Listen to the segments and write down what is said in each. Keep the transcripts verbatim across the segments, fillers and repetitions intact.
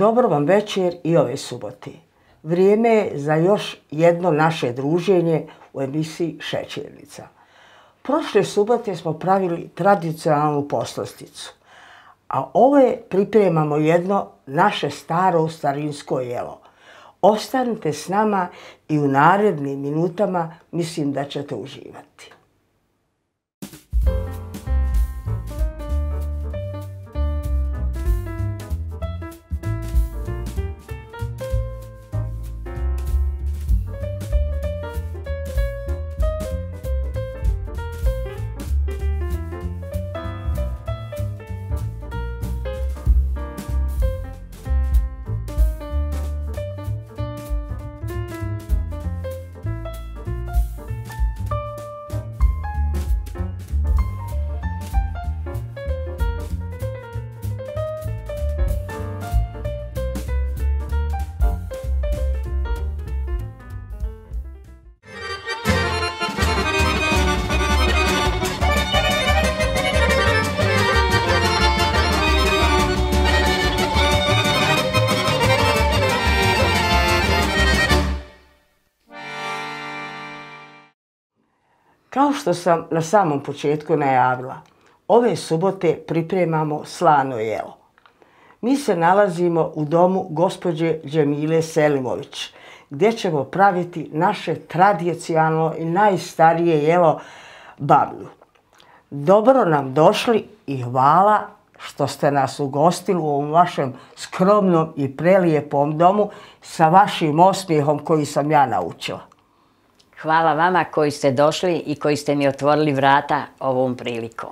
dobro vam večer i ove subote. Vrijeme je za još jedno naše druženje u emisiji Šećernica. Prošle subote smo pravili tradicionalnu poslasticu, a ove pripremamo jedno naše staro starinsko jelo. Ostanite s nama i u narednim minutama mislim da ćete uživati. Kao što sam na samom početku najavila, ove subote pripremamo slano jelo. Mi se nalazimo u domu gospođe Džemile Selimović, gdje ćemo praviti naše tradicionalno i najstarije jelo bamlju. Dobro nam došli i hvala što ste nas ugostili u ovom vašem skromnom i prelijepom domu sa vašim osmijehom koji sam ja naučila. Hvala vama koji ste došli i koji ste mi otvorili vrata ovom prilikom.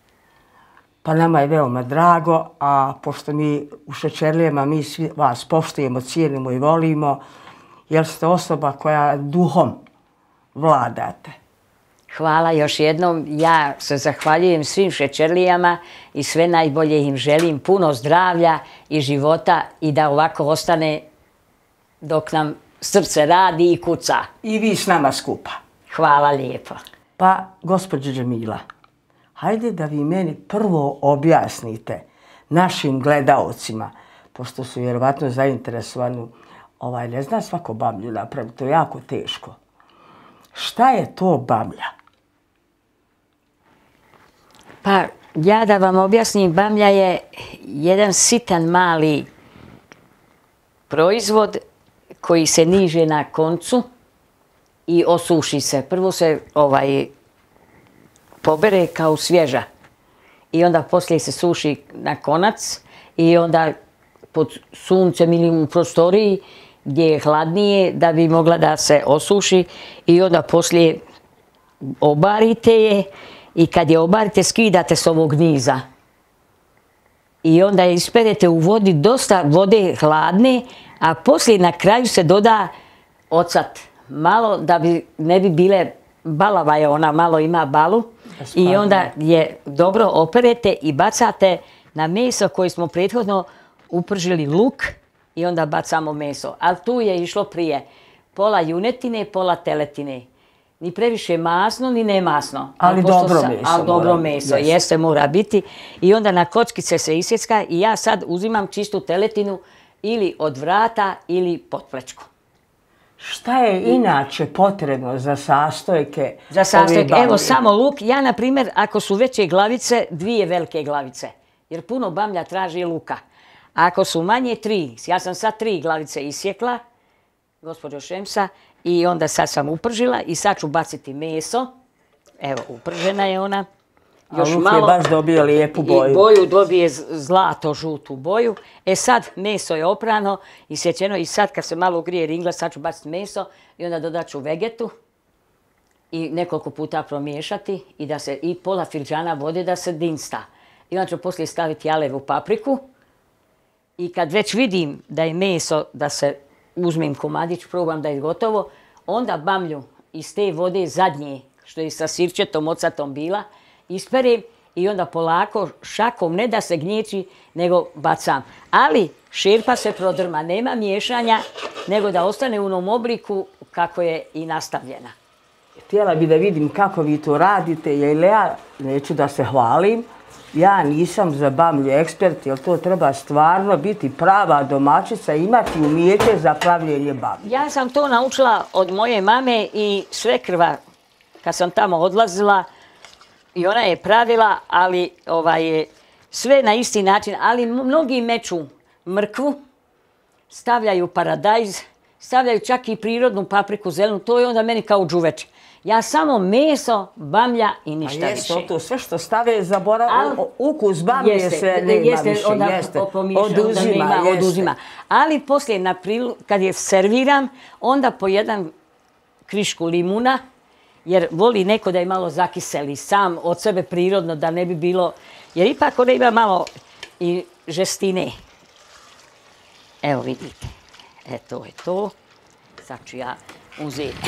Pa nama je veoma drago, a pošto mi u Šećerlijama mi svi vas poštujemo, cijenimo i volimo, jer ste osoba koja duhom vladate. Hvala još jednom. Ja se zahvaljujem svim Šećerlijama i sve najbolje im želim. Puno zdravlja i života i da ovako ostane dok nam srce radi i kuca. I vi s nama skupa. Hvala lijepo. Pa, gospođo Džemila, hajde da vi meni prvo objasnite našim gledaocima, pošto su vjerovatno zainteresovani, ovaj, ne zna svako bamlju napraviti, to je jako teško. Šta je to bamlja? Pa, ja da vam objasnim, bamlja je jedan sitan mali proizvod koji se niže na koncu i osuši se. Prvo se ovaj pobere kao svježa i onda poslije se suši na konac i onda pod suncem ili u prostoriji gdje je hladnije da bi mogla da se osuši i onda poslije obarite je i kad je obarite skidate s ovog niza i onda je isperete u vodi, dosta vode hladne, a poslije na kraju se doda ocat malo da bi ne bi bile, balava je ona, malo ima balu i onda je dobro operete i bacate na meso koje smo prethodno upržili luk i onda bacamo meso. Ali tu je išlo prije pola junetine, pola teletine. Ni previše masno, ni ne masno. Ali dobro meso. Ali dobro meso, jeste, mora biti. I onda na kockice se isjecka i ja sad uzimam čistu teletinu ili od vrata ili potplečku. Šta je inače potrebno za sastojke? Za sastojke, evo samo luk. Ja, na primjer, ako su veće glavice, dvije velike glavice. Jer puno bamlja traži luka. Ako su manje, tri. Ja sam sad tri glavice isjekla, gospođo Šemsa, i onda sad sam upržila i sad ću baciti meso. Evo, upržena je ona. A luk je baš dobio lijepu boju. I boju dobije zlato žutu boju. E sad meso je oprano i sječeno i sad kad se malo ugrije ringla sad ću baciti meso i onda dodat ću vegetu i nekoliko puta promiješati i, da se, i pola filđana vode da se dinsta. I onda ću poslije staviti jalevu papriku i kad već vidim da je meso, da se uzmem komadić, probam da je gotovo, onda bamlju iz te vode zadnje, što je sa sirčetom ocatom bila, isperem i onda polako šakom, ne da se gnječi, nego bacam. Ali šerpa se prodrma, nema miješanja, nego da ostane u onom obliku kako je i nastavljena. Htjela bi da vidim kako vi to radite, jer ja neću da se hvalim, Ja nisam za bamlju ekspert, jer to treba stvarno biti prava domaćica, imati umijeće za pravljenje bamlje. Ja sam to naučila od moje mame i svekrva kad sam tamo odlazila i ona je pravila, ali ovaj, sve na isti način, ali mnogi meću mrkvu, stavljaju paradajz, stavljaju čak i prirodnu papriku zelenu, to je onda meni kao džuveč. Ja samo meso, bamlja i ništa jeste, više. To sve što stave zaborav, ukus bamlje jeste, se nema jeste, više. onda Jeste, opomiša, oduzima, onda nema, jeste. oduzima. Ali poslije, na prilu, kad je serviram, onda po jedan krišku limuna, jer voli neko da je malo zakiseli sam od sebe prirodno, da ne bi bilo, jer ipak ona ima malo i žestine. Evo vidite, e to je to. Sad ću ja uzeti.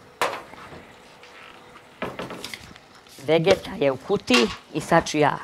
Vegeta je u kutiji i sad ću ja.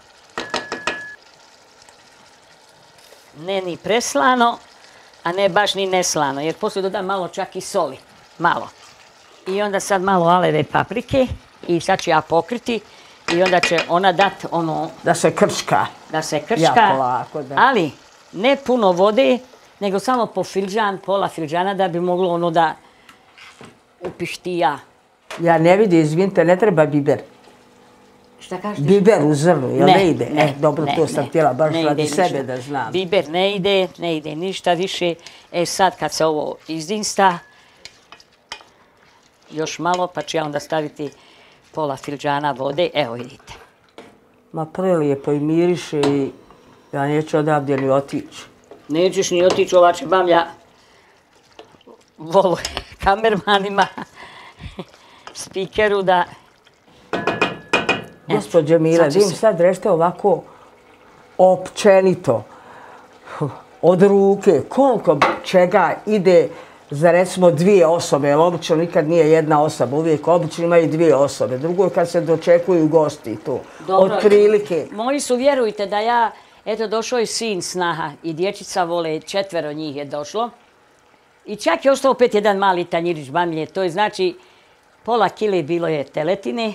Ne ni preslano, a ne baš ni neslano, jer poslije dodam malo čak i soli. Malo. I onda sad malo aleve paprike i sad ću ja pokriti i onda će ona dati ono... Da se krčka. Da se krčka, jako lako, da. Ali ne puno vode, nego samo po filđan, pola filđana da bi moglo ono da upištija. Ja ne vidim, izvinite, ne treba biber. Šta kažeš? Biber u zrnu, jel ne ide? Ne, E, dobro, ne, to sam ne, htjela baš ne radi ide sebe ništa. da znam. Biber ne ide, ne ide ništa više. E sad kad se ovo izdinsta, još malo pa ću ja onda staviti pola filđana vode. Evo vidite. Ma prelijepo i miriše i ja neću odavdje ni otići. Nećeš ni otići, ova će bamlja volu kamermanima, spikeru da... Gospođe Mila, sad ću vi im se- sad rešte ovako općenito, od ruke, koliko čega ide za recimo dvije osobe, jer obično nikad nije jedna osoba, uvijek obično imaju dvije osobe. Drugo je kad se dočekuju gosti tu, od prilike. Moji su, vjerujte da ja, eto došao je sin snaha i dječica vole, četvero njih je došlo. I čak je ostao opet jedan mali tanjirić bamlje, to je znači pola kile bilo je teletine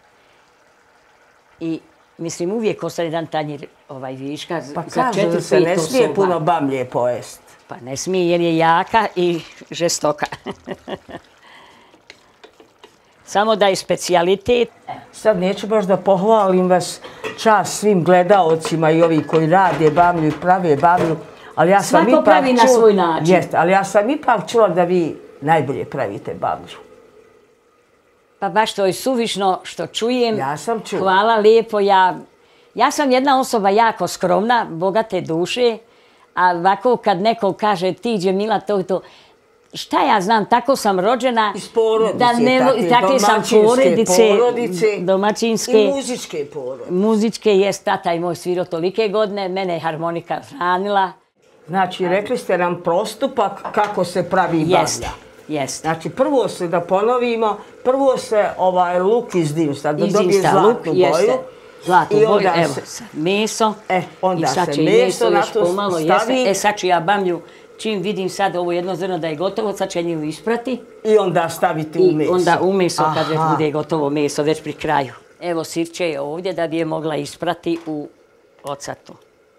i mislim uvijek ostane jedan tanjir ovaj viška Pa za kažu četiri, da se pet ne smije osoba. puno bamlje pojest. Pa ne smije jer je jaka i žestoka. Samo da je specijalitet. Sad neću baš da pohvalim vas, čast svim gledaocima i ovi koji rade bamlju i prave bamlju, ali ja sam Svako ipak pravi na čula- svoj način. Jeste, ali ja sam ipak čula da vi najbolje pravite bamlju. Pa baš to je suvišno što čujem. Ja sam čula. Hvala lijepo. Ja, ja sam jedna osoba jako skromna, bogate duše, a ovako kad neko kaže ti Džemila to i to, šta ja znam, tako sam rođena. Iz porodice, da ne, takve takve sam domaćinske porodice, porodice domaćinske. i muzičke porodice. Muzičke, jest, tata i moj svirao tolike godine, mene je harmonika hranila. Znači, rekli ste nam postupak kako se pravi Jest, bamlja. jest. Znači, prvo se, da ponovimo, prvo se ovaj luk izdimsta, da dobije Izdimsta zlatnu luk, jeste. boju. Zlatnu I boju, onda evo se- sad meso. E, onda I sad se će i meso na još to pomalo stavi. jeste. E sad ću ja bamlju, čim vidim sad ovo jedno zrno da je gotovo, sad će nju isprati. I onda staviti u I meso. onda u meso kad već Aha. bude gotovo meso, već pri kraju. Evo sirće je ovdje da bi je mogla isprati u ocatu.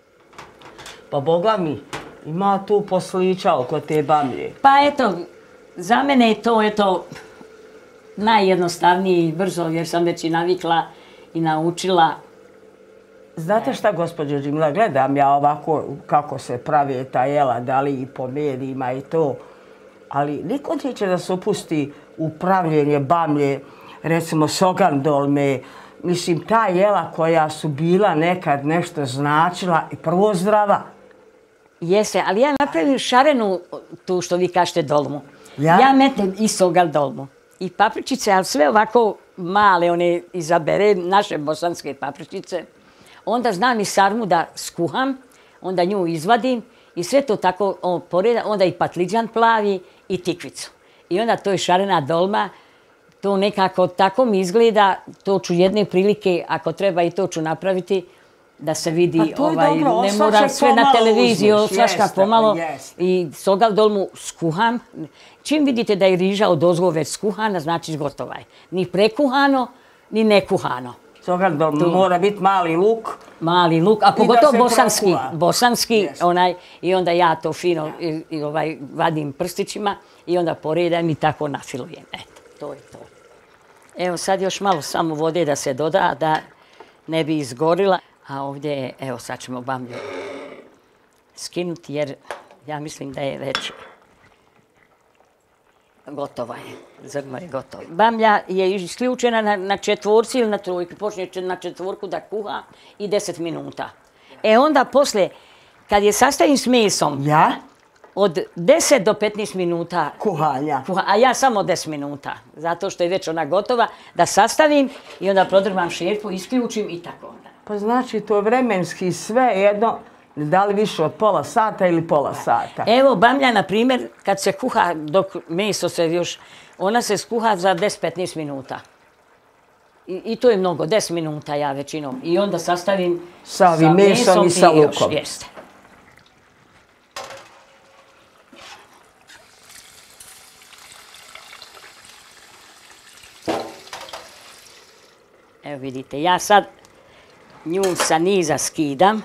Pa boga mi, ima tu poslića oko te bamlje. Pa eto, za mene je to eto najjednostavnije i brzo jer sam već i navikla i naučila. Znate šta, gospođo Džimila, gledam ja ovako kako se pravi ta jela, da li i po medijima i to, ali niko neće da se upusti u pravljenje bamlje, recimo sogan dolme, mislim, ta jela koja su bila nekad nešto značila i prvo zdrava. Jeste, ali ja napravim šarenu tu što vi kažete dolmu. Ja? Ja metem i sogal dolmu. I papričice, ali sve ovako male, one izabere, naše bosanske papričice. Onda znam i sarmu da skuham, onda nju izvadim i sve to tako on, poreda, onda i patliđan plavi i tikvicu. I onda to je šarena dolma, to nekako tako mi izgleda, to ću jedne prilike, ako treba i to ću napraviti, da se vidi, Pa to je ovaj, dobro, ne osvačak mora sve na pomalo televiziji, uzmeš, osvaška jeste, pomalo jeste. i sogal dolmu skuham. Čim vidite da je riža od ozgo već skuhana, znači gotova je. Ni prekuhano, ni nekuhano. Toga da mora biti mali luk. Mali luk, a pogotovo bosanski, bosanski, Yes. onaj, i onda ja to fino i, i ovaj, vadim prstićima i onda poredam i tako nafilujem. Eto, to je to. Evo sad još malo samo vode da se doda, da ne bi izgorila. A ovdje je, evo sad ćemo bamlju skinuti jer ja mislim da je već gotova je, zrno je gotovo. Bamlja je isključena na, na četvorci ili na trojku, počne na četvorku da kuha i deset minuta. E onda poslije, kad je sastavim s mesom, Ja? od deset do petnaest minuta Kuhanja. kuha, a ja samo deset minuta, zato što je već ona gotova, da sastavim i onda prodrmam šerpu, isključim i tako onda. Pa znači to vremenski sve jedno, da li više od pola sata ili pola sata. Evo bamlja, na primjer, kad se kuha, dok meso se još, ona se skuha za deset do petnaest minuta. I, I to je mnogo, deset minuta ja većinom. I onda sastavim Sa ovim mesom i sa još, lukom. jeste. Evo vidite, ja sad nju sa niza skidam.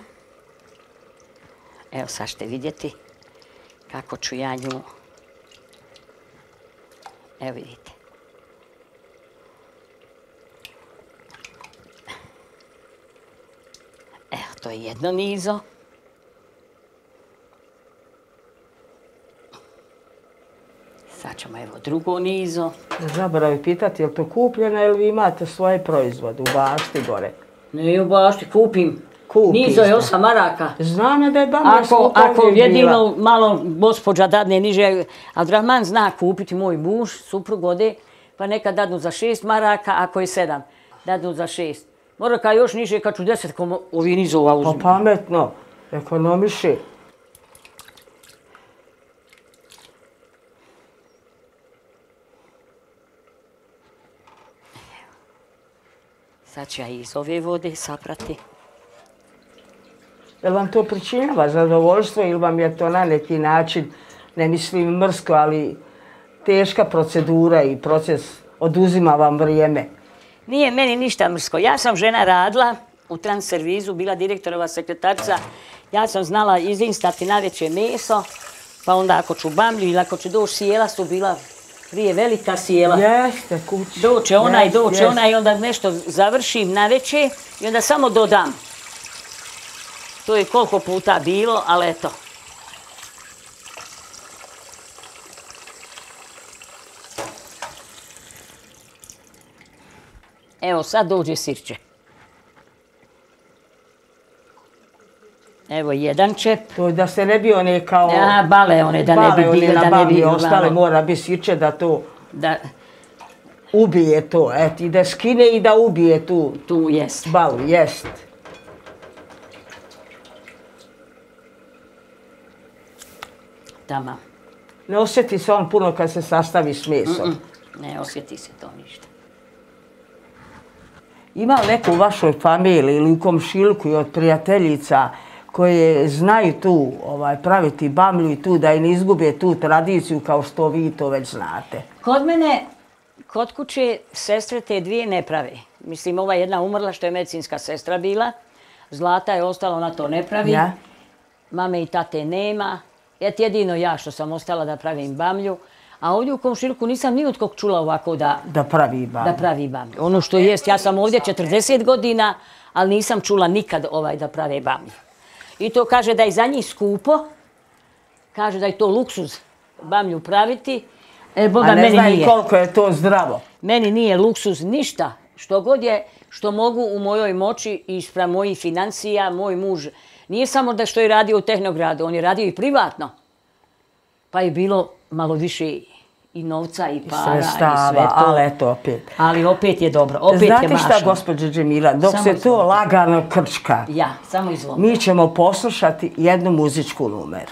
Evo sad ćete vidjeti kako ću ja nju. Evo vidite. Evo, to je jedno nizo. Sad ćemo evo drugo nizo. Zaboravi pitati, je li to kupljeno ili vi imate svoje proizvode u bašti gore? Ne, u bašti kupim. Kupite. Nizo je osam maraka. Znam ja da je bamlja Ako, skupa ako uvijek bila. jedino malo gospođa dadne niže, Abdrahman zna kupiti, moj muž, suprug ode, pa neka dadnu za šest maraka, ako je sedam, dadnu za šest. Mora kao još niže, kad ću deset, komu ovi nizova Pa uzmi. pametno, ekonomiši. Sad ću ja iz ove vode saprati. Jel vam to pričinjava zadovoljstvo ili vam je to na neki način, ne mislim mrsko, ali teška procedura i proces oduzima vam vrijeme? Nije meni ništa mrsko. Ja sam žena radila u Transservizu, bila direktorova sekretarica. Ja sam znala izinstati navečer meso, pa onda ako ću bamlju ili ako ću doći, sjela su bila prije velika sjela. Jeste, kući. Doće onaj, Jest, doće jest. onaj i onda nešto završim navečer i onda samo dodam. To je koliko puta bilo, ali eto. Evo sad dođe sirće. Evo jedan čep. To je da se ne bi one kao... Ja, bale one, da ne bi bale one bile, na da ne bi... bamlji ostale, malo- mora biti sirće da to Da, ubije to, et, i da skine i da ubije tu tu jest. balu, jest. Tama. Ne osjeti se on puno kad se sastavi s mesom. Ne osjeti se to ništa. Ima li neko u vašoj familiji ili u komšiluku i od prijateljica koje znaju tu ovaj, praviti bamlju i tu da i ne izgube tu tradiciju kao što vi to već znate? Kod mene, kod kuće, sestre te dvije ne prave. Mislim, ova jedna umrla što je medicinska sestra bila. Zlata je ostala, ona to ne pravi. Ja? Mame i tate nema. Et jedino ja što sam ostala da pravim bamlju. A ovdje u komšiluku nisam ni od kog čula ovako da, Da pravi bamlju. da pravi bamlju. Ono što jest, ja sam ovdje četrdeset godina, ali nisam čula nikad ovaj da prave bamlju. I to kaže da je za njih skupo. Kaže da je to luksuz bamlju praviti. E, Boga, A ne meni znaju nije. koliko je to zdravo. Meni nije luksuz ništa. Što god je, što mogu u mojoj moći i spram mojih financija, moj muž. Nije samo da što je radio u Tehnogradu, on je radio i privatno. Pa je bilo malo više i novca i para i sve Sredstava, to. ali eto opet. Ali opet je dobro, opet je Znate mašno. šta, gospođo Džemila, dok Samo se to izvolite. lagano krčka, Ja, samo izvolite. mi ćemo poslušati jednu muzičku numeru.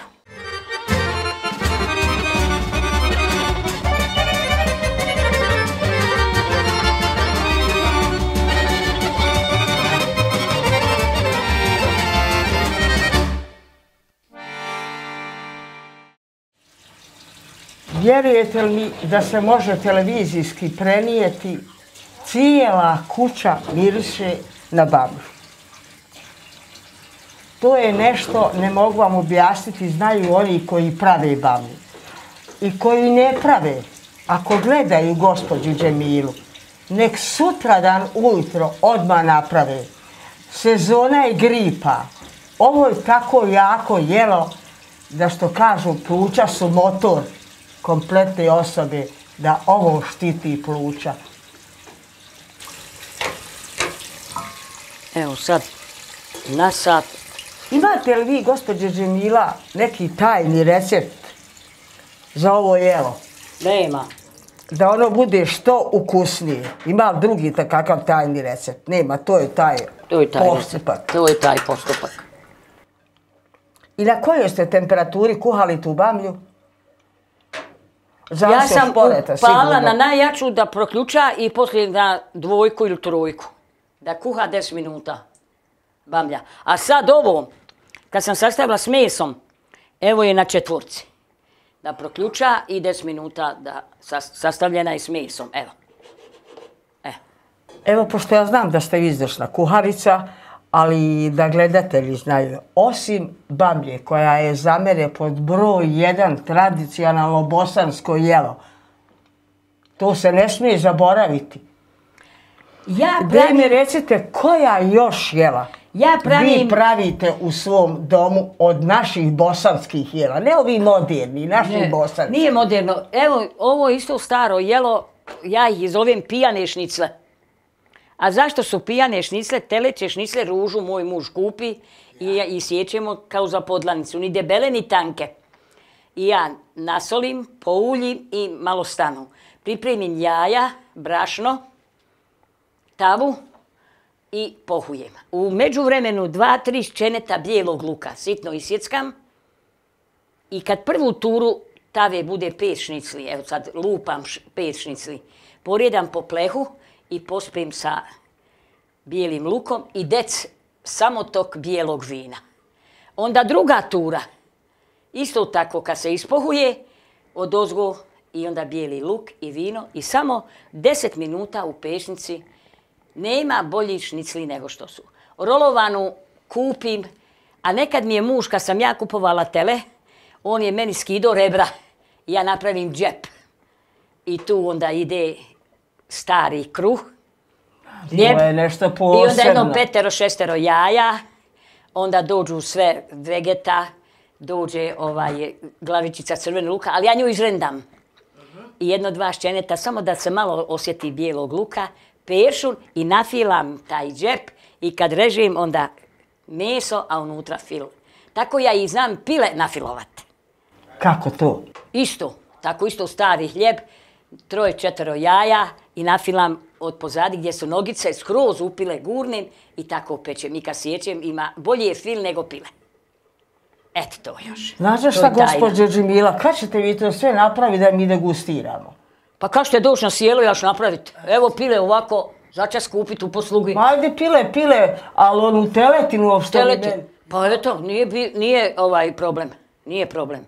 Vjerujete li mi da se može televizijski prenijeti cijela kuća miriše na bamlju. To je nešto, ne mogu vam objasniti, znaju oni koji prave bamlju. I koji ne prave, ako gledaju gospođu Džemilu, nek sutradan ujutro odmah naprave. Sezona je gripa. Ovo je tako jako jelo da što kažu pluća su motor kompletne osobe, da ovo štiti pluća. Evo sad, na sat. Imate li vi, gospođe Džemila, neki tajni recept za ovo jelo? Nema. Da ono bude što ukusnije. Ima li drugi takav tajni recept? Nema, to je taj To je taj postupak. recept. To je taj postupak. I na kojoj ste temperaturi kuhali tu bamlju? Zavisi Ja od sam šporeta, upala sigurno. na najjaču da proključa i poslije na dvojku ili trojku. Da kuha deset minuta bamlja. A sad ovo, kad sam sastavila s mesom, evo je na četvorci. Da proključa i deset minuta da sastavljena je s mesom. Evo. E. Evo, pošto ja znam da ste izvršna kuharica, ali da gledatelji znaju, osim bamlje koja je za mene pod broj jedan tradicionalno bosansko jelo, to se ne smije zaboraviti. Ja Daj pravim, mi recite koja još jela ja pravim, vi pravite u svom domu od naših bosanskih jela, ne ovi moderni, naši ne, bosanski. nije moderno. Evo, ovo isto staro jelo, ja ih zovem pijane šnicle. A zašto su pijane šnicle? Teleće šnicle ružu moj muž kupi i, i sjećemo kao za podlanicu. Ni debele, ni tanke. I ja nasolim, pouljim i malo stanu. Pripremim jaja, brašno, tavu i pohujem. U međuvremenu dva, tri ščeneta bijelog luka sitno isjeckam i kad prvu turu tave bude pet šnicli, evo sad lupam pet šnicli, porijedam po plehu i pospem sa bijelim lukom i dec samo tok bijelog vina. Onda druga tura, isto tako kad se ispohuje, odozgo i onda bijeli luk i vino i samo deset minuta u pešnici. Nema boljih šnicli nego što su. Rolovanu kupim, a nekad mi je muž, kad sam ja kupovala tele, on je meni skidao rebra i ja napravim džep. I tu onda ide stari kruh, lijep, To je nešto i onda posebno. jedno petero, šestero jaja, onda dođu sve vegeta, dođe ovaj, glavičica crvene luka, ali ja nju izrendam. I jedno, dva ščeneta, samo da se malo osjeti bijelog luka, peršun i nafilam taj džep i kad režim onda meso, a unutra fil. Tako ja i znam pile nafilovat. Kako to? Isto, tako isto stari hljeb, troje, četvero jaja i nafilam od pozadi gdje su nogice skroz upile, gurnim i tako pečem. I kad sjećem ima bolje fil nego pile. Eto to još. Znate To šta, je tajna. gospođo Džemila, kad ćete vi to sve napraviti da mi degustiramo? Pa kako ćete doći na sjelo, ja ću napraviti. Evo pile ovako, začas kupiti u poslugi. Ma ajde pile, pile, ali onu teletinu uopšte mi Teleti. ne... Pa eto, nije, bi- nije ovaj problem. Nije problem.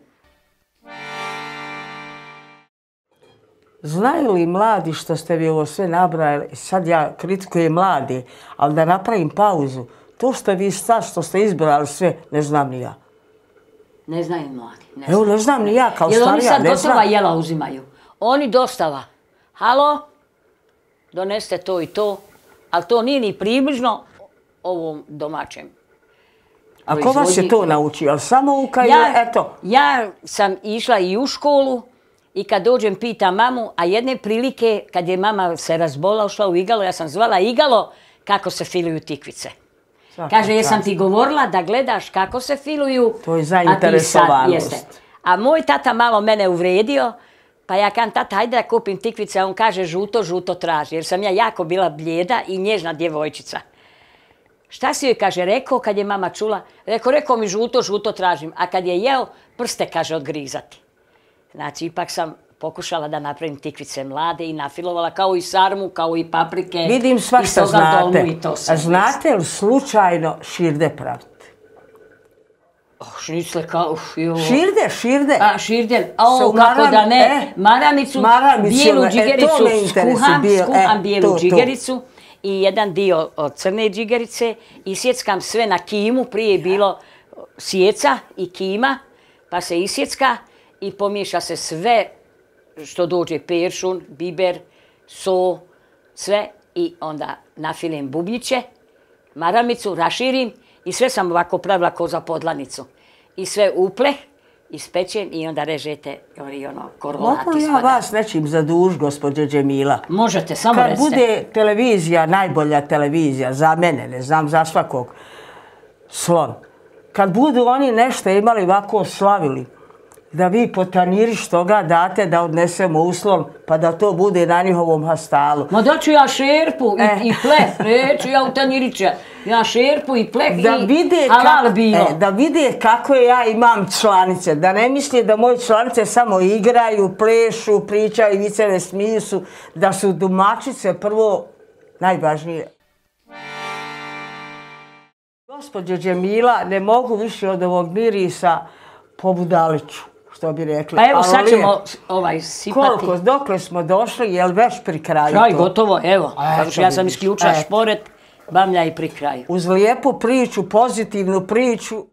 Znaju li mladi što ste vi ovo sve nabrali, sad ja kritikujem mladi, ali da napravim pauzu, to što vi sad što ste izbrali sve, ne znam ni ja. Ne znaju mladi. Ne Evo, znaju. ne znam ni ja kao Jer oni starija, sad ne gotova znam. jela uzimaju. Oni dostava. Halo, doneste to i to, ali to nije ni približno ovom domaćem. A ko vas je to naučio? Ali samo uka Ja, je, eto. ja sam išla i u školu i kad dođem pitam mamu, a jedne prilike kad je mama se razbola, ušla u igalo, ja sam zvala igalo kako se filuju tikvice. Svaka Kaže, jesam čast. ti govorila da gledaš kako se filuju, To je a ti sad zainteresovanost. jeste. A moj tata malo mene uvrijedio, pa ja kažem, tata, hajde da kupim tikvice, a on kaže, žuto, žuto traži, jer sam ja jako bila blijeda i nježna djevojčica. Šta si joj, kaže, rekao kad je mama čula? Rekao, rekao mi žuto, žuto tražim, a kad je jeo, prste, kaže, odgrizati. Znači, ipak sam pokušala da napravim tikvice mlade i nafilovala kao i sarmu, kao i paprike. Vidim svašta i toga, dolmu, znate. i to sve. A znate li slučajno širde praviti? Ne znam, ne znam. Znate li slučajno širde praviti? Oh, šnicle kao, uf, jo. Širde, širde. A, širde, o, kako da ne, maramicu, bijelu džigericu, skuham, skuham bijelu džigericu i jedan dio od crne džigerice i sjeckam sve na kimu, prije je bilo sjeca i kima, pa se isjecka i pomiješa se sve što dođe, peršun, biber, so, sve i onda nafilim bubnjiće, maramicu, raširim i sve sam ovako pravila ko za podlanicu. I sve upleh, ispečem i onda režete i ono korolati ispada. Mogu li ja vas nečim zaduž, gospođe Džemila? Možete, samo Kad recite. bude televizija, najbolja televizija, za mene, ne znam za svakog, Slon. Kad budu oni nešto imali ovako slavili, da vi po tanjiriš toga date da odnesemo u Slon, pa da to bude na njihovom hastalu. Ma daću ja šerpu i, i pleh, neću ja u tanjiriće. Ja šerpu i pleh da i vide halal ka, bilo. E, da vide kako ja imam članice. Da ne misli da moje članice samo igraju, plešu, pričaju, viceve, smiju su. Da su domaćice prvo najvažnije. Gospođo Džemila, ne mogu više od ovog mirisa po budaliću, što bi rekli. Pa evo sad Ali ćemo ovaj sipati. Koliko, dokle smo došli, je li već pri kraju Kraj, to? gotovo, evo. Eto, Ja sam vidiš, isključila eto. šporet, bamlja i pri kraju. Uz lijepu priču, pozitivnu priču.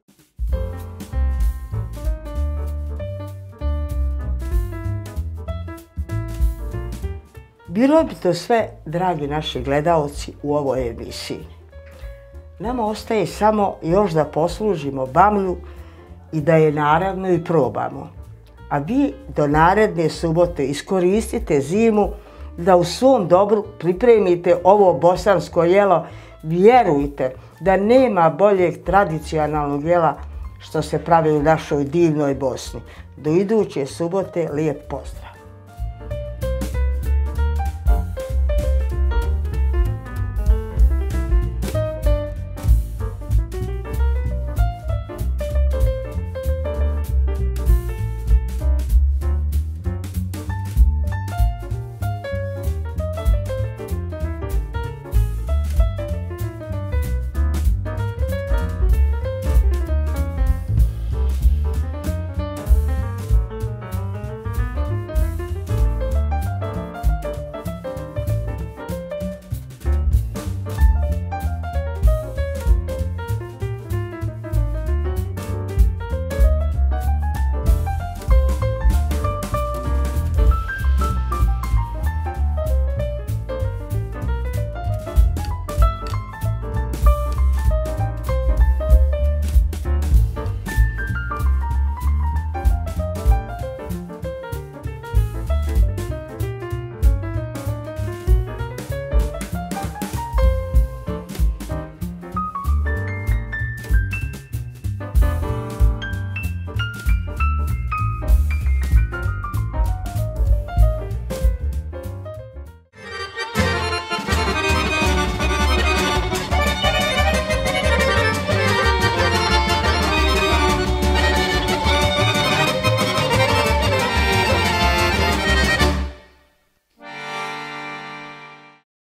Bilo bi to sve, dragi naši gledaoci, u ovoj emisiji. Nama ostaje samo još da poslužimo bamlju i da je naravno i probamo. A vi do naredne subote iskoristite zimu da u svom dobru pripremite ovo bosansko jelo. Vjerujte da nema boljeg tradicionalnog jela što se pravi u našoj divnoj Bosni. Do iduće subote lijep pozdrav.